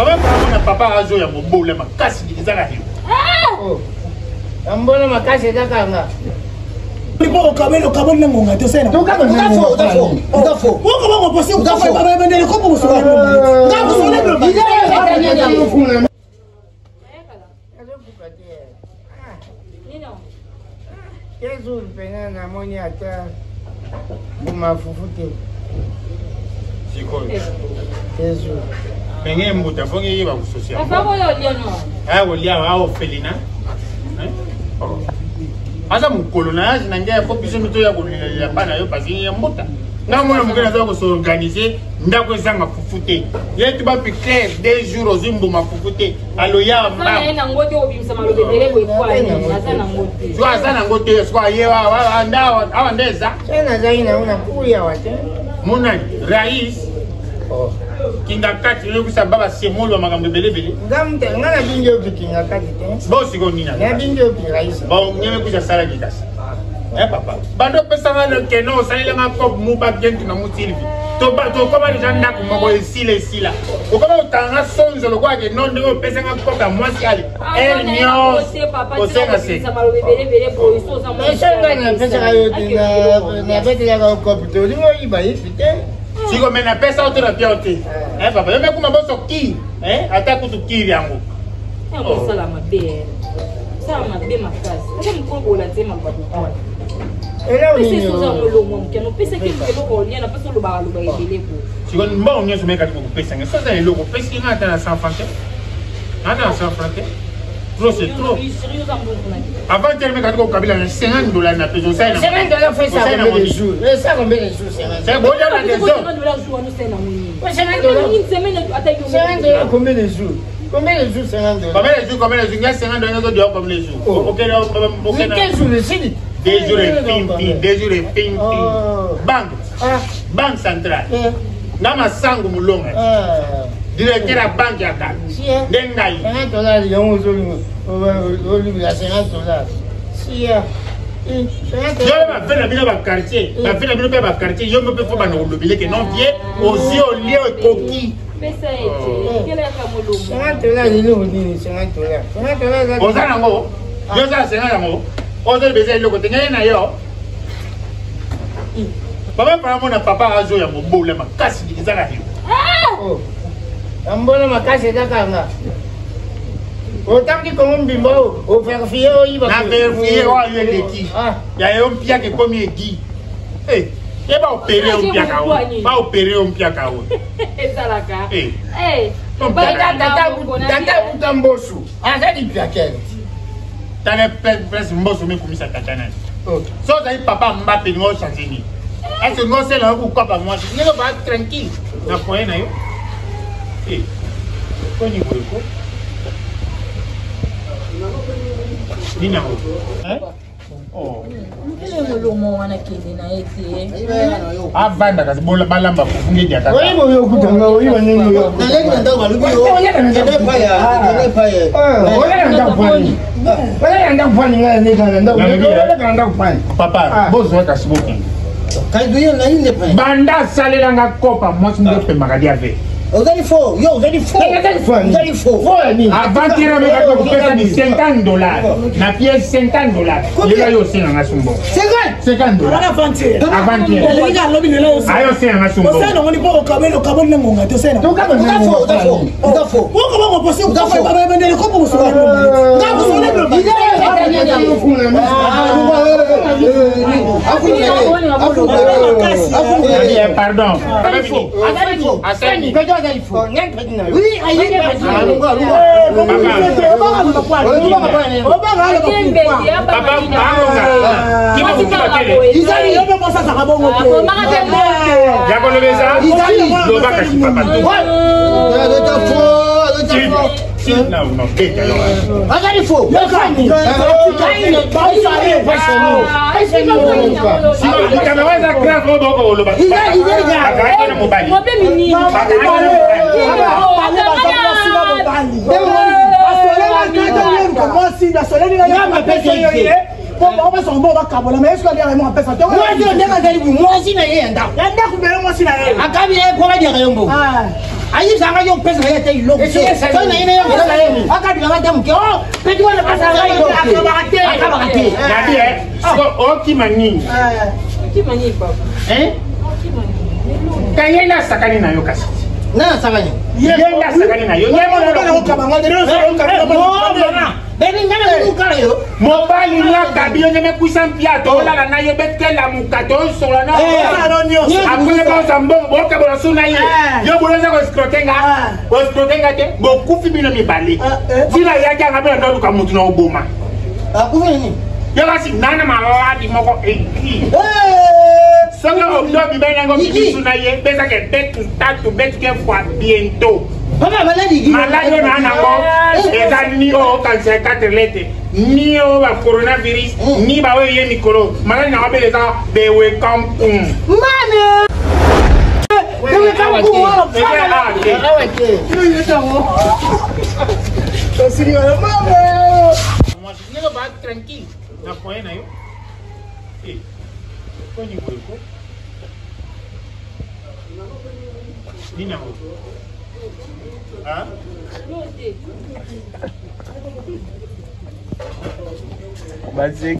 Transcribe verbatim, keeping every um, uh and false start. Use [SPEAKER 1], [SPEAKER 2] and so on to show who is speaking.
[SPEAKER 1] Papa na papa azo ya mobola makasi dizaka hiyo.
[SPEAKER 2] Oh. Ambona makasi dakanga.
[SPEAKER 3] Lipo kabelo kabelo na ngonga to sena.
[SPEAKER 2] Tuka ko fo, tuka fo. Tuka fo.
[SPEAKER 3] Woko bango posi ko fa baba bendele ko mo so. Ngapo so le blo.
[SPEAKER 2] Ide ya ya ya mfuna.
[SPEAKER 4] Nino.
[SPEAKER 2] Yesu pena na moni ata. Buma fufute.
[SPEAKER 1] Siko.
[SPEAKER 2] Yesu.
[SPEAKER 1] Penge mbuta fonge yiba ku social.
[SPEAKER 4] Afabo yo liano.
[SPEAKER 1] Ah wolia wa Felina. Eh? Asa mukolo na yazi na ngia ko biso mito ya kulia bana yo pasi ya mbuta. Na mwana mugena za ko so organiser ndako ezanga fufute. Yetu ba piquer deux jours zimbu mafufute. Alo ya
[SPEAKER 4] mba. Sana ena ngote obimisa malobebele ko ikwa ni sana ngote.
[SPEAKER 1] Swa sana ngote swa yewa wa ndawa awandeza.
[SPEAKER 2] Sana zaina una kuya wate.
[SPEAKER 1] Muna rais. Oh. Kinga kati leo kusababa semolo magambo belebele.
[SPEAKER 2] Ngamte ngana binjo bikinga kati te.
[SPEAKER 1] Bosi go nina.
[SPEAKER 2] Ya binjo bi rais.
[SPEAKER 1] Ba nyeme kuja sala gikasi. Eh papa. Bando pesa ngalo keno salile ngakop mu ba gentu na mutilvi. To ba to ko ba janda ku mako esile sila. Ko ba utanga sonzo lo kwa ke non de pesa ngakop ka mwasi ali. El nyo. O senga se.
[SPEAKER 4] Sama belebele bo iso sama.
[SPEAKER 2] Pesa ngana pesa kayo dina na bete ya ko kopito lingo iba ifite.
[SPEAKER 1] Siko mena pesa ote na piote. Eh papa, yo mekuma boso ki, eh? Ata kutu ki yango.
[SPEAKER 4] Oh, salama be. Salama be makasi. Ata mkongo la tema kwa kwa.
[SPEAKER 2] Era
[SPEAKER 4] unini. Pesa soza mulongo mkeno. Pesa kinga loko nia na pesa lo ba lo ba ebeleko.
[SPEAKER 1] Siko mba onyeso meka ko pesa nge. Soza loko pesa kinga ata na cent francs. Ata na cent francs. Trop c'est trop. Avant de mettre au Kabila cinquante dollars na peso ça.
[SPEAKER 2] cinquante dollars fait ça combien de jours? Ça combien de jours cinquante?
[SPEAKER 1] C'est bon là des jours.
[SPEAKER 4] cinquante dollars jour nous c'est na moni.
[SPEAKER 2] cinquante dollars
[SPEAKER 4] une semaine attaque
[SPEAKER 2] cinquante dollars combien de jours? Combien de jours cinquante dollars?
[SPEAKER 1] Combien de jours combien de jours? Il y a cinquante dollars de combien de jours? OK là OK là.
[SPEAKER 2] quinze jours c'est
[SPEAKER 1] deux jours et fin deux jours et fin banque. Banque centrale. Nama sangu mulonga. Directeur la banque ya ka. Ndengai.
[SPEAKER 2] cinquante dollars yon ozolungu. Ozolungu ya cinquante dollars. Si ya.
[SPEAKER 1] Yo ma fait la bino ba quartier. Ma fait la bino ba quartier. Yo me peut faut ba no lobile que non vie osi o lieu koki.
[SPEAKER 4] Pesa ete. Kele ka mulungu.
[SPEAKER 2] cinquante dollars lilo ni cinquante dollars. cinquante dollars.
[SPEAKER 1] Ozana ngo. Yo za cinquante ngo. Ozo beza loko tenga na yo. Papa para mona papa azo ya mobola makasi dizaka hiyo.
[SPEAKER 2] Oh. Ambona makasi dakanga. Otamki komo mbimbo o verifie o iba.
[SPEAKER 1] Na verifie o ayo leki. Ya yo mpia ke komi egi. Eh, e ba opere o mpia ka o. Ba opere o mpia ka o.
[SPEAKER 4] Ezalaka.
[SPEAKER 1] Eh.
[SPEAKER 4] Eh.
[SPEAKER 2] Ba tata tata utambosu. Asa di pia kele.
[SPEAKER 1] Tane pres mboso me kumisa tatana. So za papa Mbappé ngo chanzini. Est-ce que non c'est là pour quoi pas moi? Il va être tranquille. Na point na yo. Eh. Ko ni ko ko. Ni na ko. Hein? Oh.
[SPEAKER 4] Ile mulungu wana kindi na eti.
[SPEAKER 1] Avanda kasi bola balamba kufunge dia tata.
[SPEAKER 2] Oyi mo yo kutanga oyi wanene yo.
[SPEAKER 5] Na leki nda ba lubi yo.
[SPEAKER 2] Oyi na nda
[SPEAKER 5] paya, na paya.
[SPEAKER 2] Oyi na nda kwani. Oyi na nda kwani ngala ne kana nda. Oyi na nda kwani.
[SPEAKER 1] Papa, bozo ka siboki.
[SPEAKER 5] Kai do yo na inde paya.
[SPEAKER 1] Banda salela nga kopa mwasi ndope magadi ave.
[SPEAKER 5] Very faux, yo, very faux.
[SPEAKER 2] Very faux.
[SPEAKER 5] Very faux.
[SPEAKER 1] Avant de tirer avec le pesa de cinquante dollars. Na pièce cinquante dollars. Il a yo sina ngasumbo. cinquante dollars.
[SPEAKER 3] Avant-hier.
[SPEAKER 1] Avant-hier.
[SPEAKER 3] Il a lobi nela yo.
[SPEAKER 1] Ayo sina ngasumbo.
[SPEAKER 3] Osana ngoni po kabelo kabelo na ngonga to sena.
[SPEAKER 2] Tuka ko
[SPEAKER 5] Tuka faux, tuka faux. Tuka faux.
[SPEAKER 3] Woko bango posi ko fa baba bendele ko mo so. Ngapo so le blo.
[SPEAKER 2] Ide ya ya mfuna.
[SPEAKER 1] Pardon.
[SPEAKER 2] Asani, kaja za ifo. Nyanka jina. Oui, ayi
[SPEAKER 1] Papa, qui m'a dit
[SPEAKER 3] Isali yobe mo sasa ka bongo ko.
[SPEAKER 1] Ya ko lobeza? Lo ba ka si papa. Non, non, bête alors.
[SPEAKER 2] Regarde il faut.
[SPEAKER 1] Si le caméra est à grave, on va le battre. Il a, il a, il a.
[SPEAKER 3] Bon, on va s'en voir à Kabola, mais est-ce qu'il y a vraiment un peu ça? Moi, je ne sais pas si vous, moi aussi, mais il y a un temps. Il y a un temps, mais moi aussi, là.
[SPEAKER 2] A Kabi, il y a quoi dire, Yombo?
[SPEAKER 5] Ayi sanga yo pesa ya te lo. Sana ine yo pesa ya. Aka bila ngata mke. Oh, pedi wana pesa ya yo. Akabakate. Akabakate.
[SPEAKER 1] Nadi eh. So oki mani.
[SPEAKER 4] Oki mani papa.
[SPEAKER 1] Eh?
[SPEAKER 4] Oki mani.
[SPEAKER 1] Kayela sakani na yo kasi.
[SPEAKER 5] Na sakani.
[SPEAKER 1] Yela sakani na yo. Nyemo na yo.
[SPEAKER 3] Kabanga de no
[SPEAKER 5] no. Beni ngana yo kala yo.
[SPEAKER 1] Mobali na kabio nyeme kusampia to la na yo betela mukato so la na. Akule ba sambon bo ka bo suna ye. Yo bo za ko skrotenga. Ko skrotenga te bo kufi bino mi bali. Dila ya ja ngabe ndo ka mutu na oboma.
[SPEAKER 5] Akufi ni.
[SPEAKER 1] Yo kasi nana mala di moko eki. Sanga obdo bi bena ngo bi suna ye beza ke bet start to bet ke fois bientôt.
[SPEAKER 5] Papa maladi gi.
[SPEAKER 1] Maladi na na ko eza ni o cancer quatre lettres. Ni o ba coronavirus ni ba we ye mikolo. Maladi na ba eza be we kampung.
[SPEAKER 5] Mane. Dewe kampung wa.
[SPEAKER 1] Awa ke.
[SPEAKER 5] Yo tango.
[SPEAKER 3] Tasiri wa mama.
[SPEAKER 1] Moi je ne pas tranquille. Na point na yo. Eh. Koni ko. Nina ho. Ah?
[SPEAKER 4] No,
[SPEAKER 1] Mas